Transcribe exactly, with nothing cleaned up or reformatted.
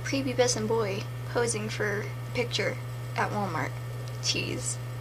prepubescent boy posing for a picture at Walmart. Jeez.